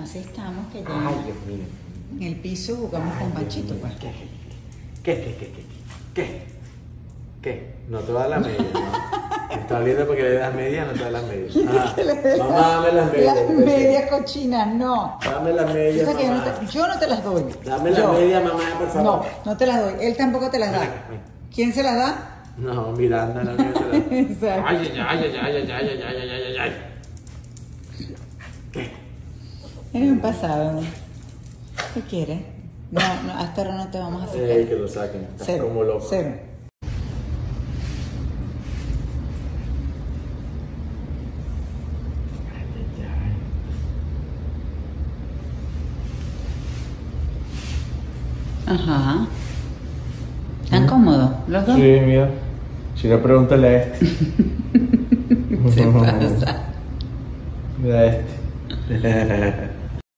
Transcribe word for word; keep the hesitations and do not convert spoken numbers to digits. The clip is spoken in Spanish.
así estamos, que ya Ay, Dios mío. en el piso jugamos con Panchito, pues. ¿Qué, qué, qué, qué, qué, qué? ¿Qué? No te da la media, ¿no? Me estás viendo porque le das media, no te da las medias. Ah, mamá, dame las medias. Las medias cochinas, no. Dame las medias, O sea que yo, no mamá. te, yo no te las doy. Dame las Yo. medias, mamá, por favor. No, no te las doy. Él tampoco te las da. Ven acá, ven. ¿Quién se las da? No, Miranda, la mía te la... Exacto. Ay, ay, ay, ay, ay, ay, ay, ay, ay, ay, ay. ¿Qué? Eres un pasado. ¿Qué quieres? No, no, hasta ahora no te vamos a aceptar. Eh, que lo saquen. Estás Cero. como loco. Cero. Ajá. ¿Están cómodos los dos? Sí, mira. Si no, pregúntale a este. Se pasa. Mira a este.